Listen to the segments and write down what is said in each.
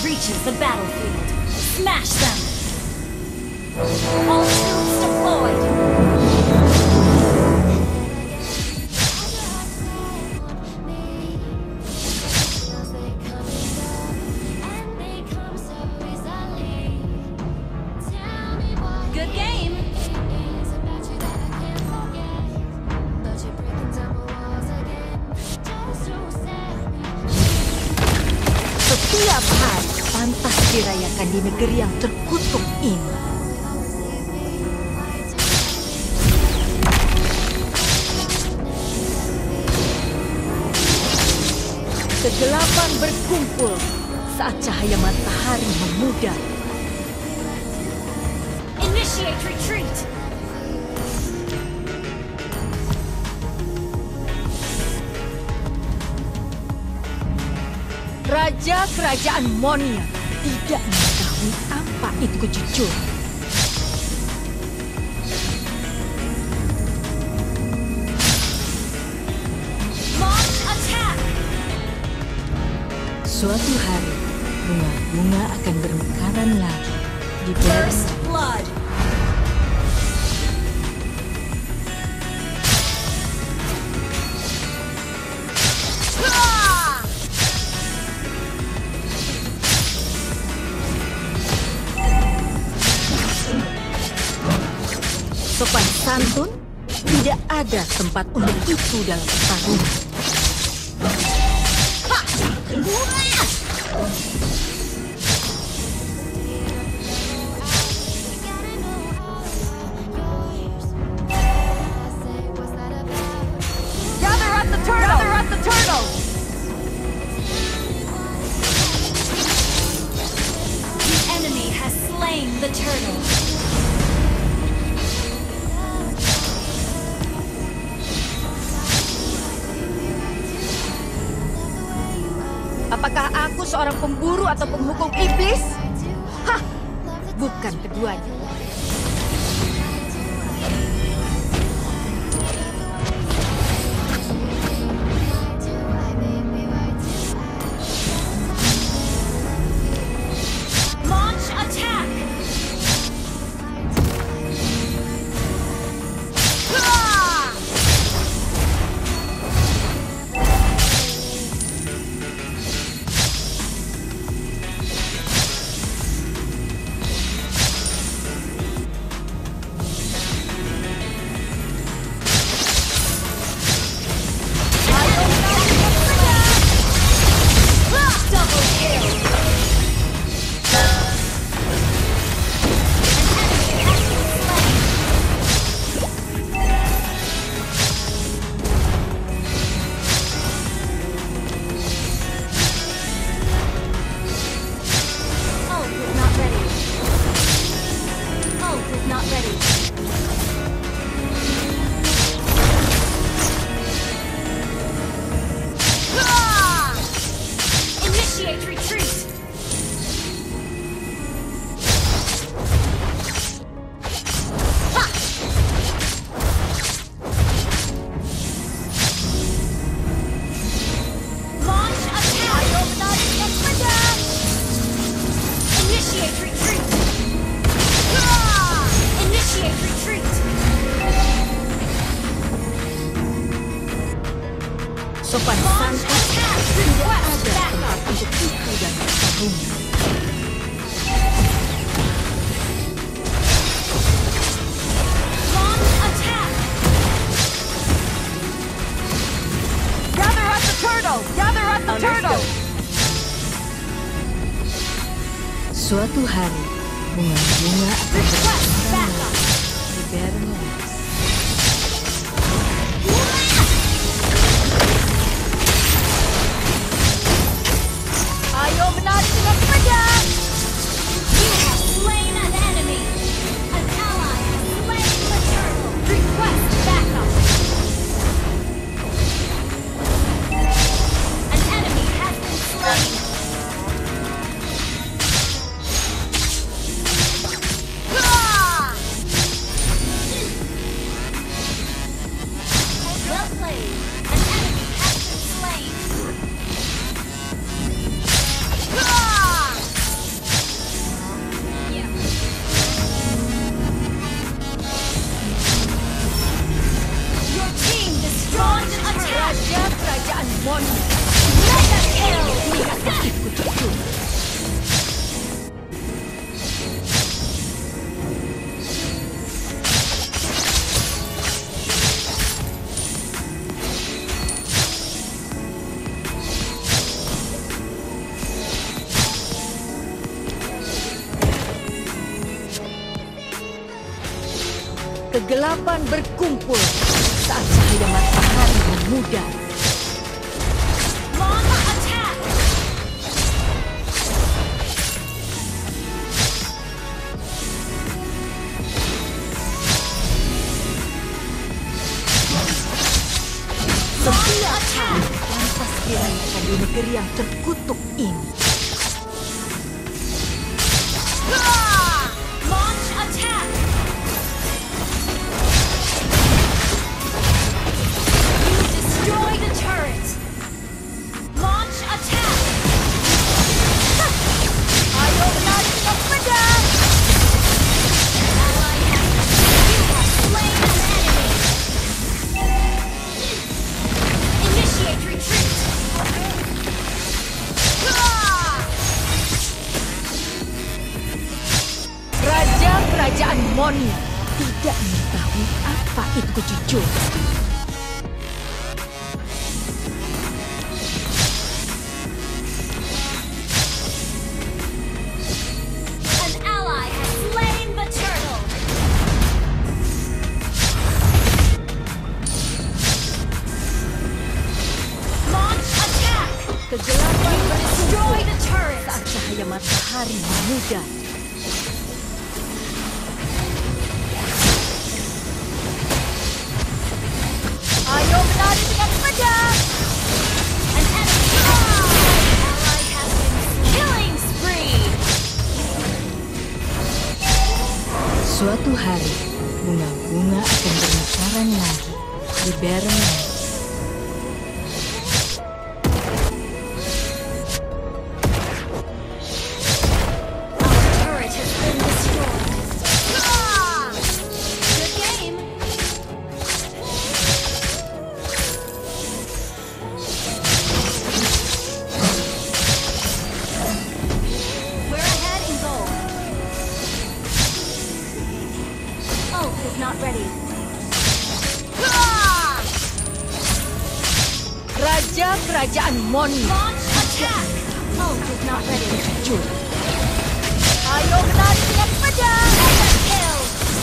reaches the battlefield, smash them! All troops deployed! Good game! Setiap hari pantas dirayakan di negeri yang terkutuk ini. Kegelapan berkumpul saat cahaya matahari memudar. Initiate retreat! Raja Kerajaan Monia tidak mengetahui apa itu kejujuran. Launch attack! Suatu hari, bunga-bunga akan bermekaran lagi di First Blood. Sopan santun, tidak ada tempat untuk itu dalam pertarungan. Gather at the turtle! Gather at the turtle! The enemy has slain the turtle. Apakah aku seorang pemburu atau penghukum iblis? Hah, bukan keduanya. Launch attack! Sopan santun tidak ada tempat untuk itu dan pertarungan. Launch attack! Gather at the turtle! Gather at the turtle! Suatu hari, bunga-bunga akan bermekaran di Bermudas. Ayo menari dengan pedang! You have slain an enemy! An ally has slain the turtle! Request backup! An enemy has been slain! Kegelapan berkumpul saat cahaya matahari memudar. Launch attack! Setiap hari pantas dirayakan di negeri yang terkutuk ini. Launch attack! You destroy the turret! Launch attack! Ayo menari dengan pedang! Ally you have slain an enemy! Initiate retreat! Raja Kerajaan Monia tidak mengetahui apa itu kejujuran. An ally has slain the turtle! Launch attack! Kegelapan Destroy the turret! saat cahaya matahari memudar. Ayo menari dengan pedang! An enemy ally has been killing spree! Suatu hari, bunga-bunga akan bermekaran lagi di Barrenland. Our turret has been destroyed. Good game! We're ahead in goal. Ult is not ready. Raja Kerajaan Monia Launch attack! Ult is not ready. jujur. Ayo menari dengan pedang! Mega kill!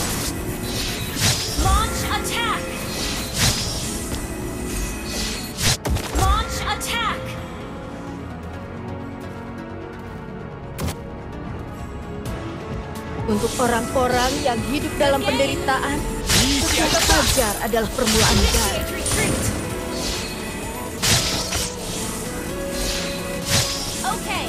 Launch attack! Launch attack! Untuk orang-orang yang hidup dalam penderitaan, setiap fajar adalah permulaan baru. Initiate retreat! Okay.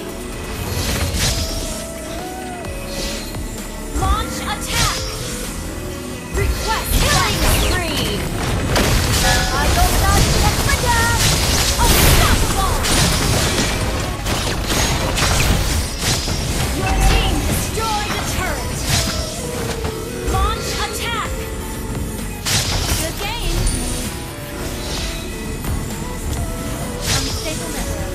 Launch attack! Request killing spree! Ayo menari dengan pedang! Unstoppable! Your team destroyed the turret! Launch attack! Good game! Unstable network.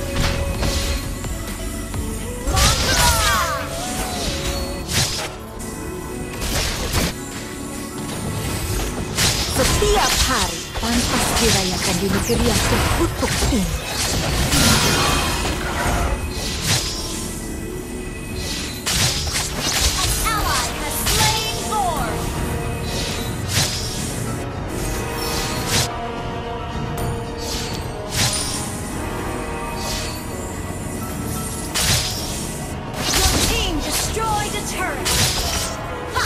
Launch attack! Setiap hari pantas dirayakan di negeri yang terkutuk ini. An ally has slain Thor! Your team destroyed a turret! Ha!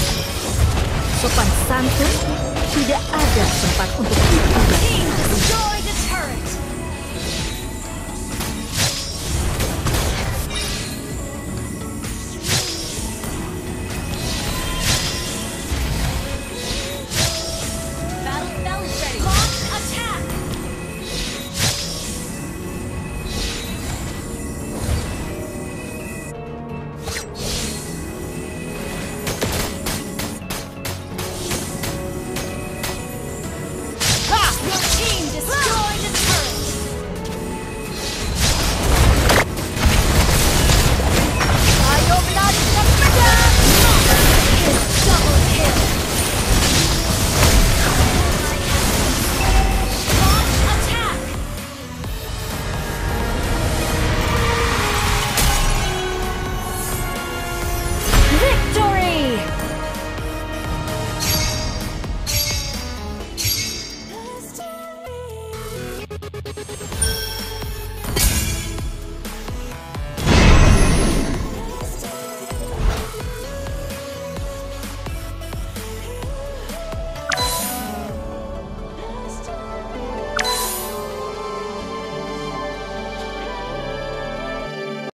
Sopan santun, tidak ada tempat untuk itu. Team destroyed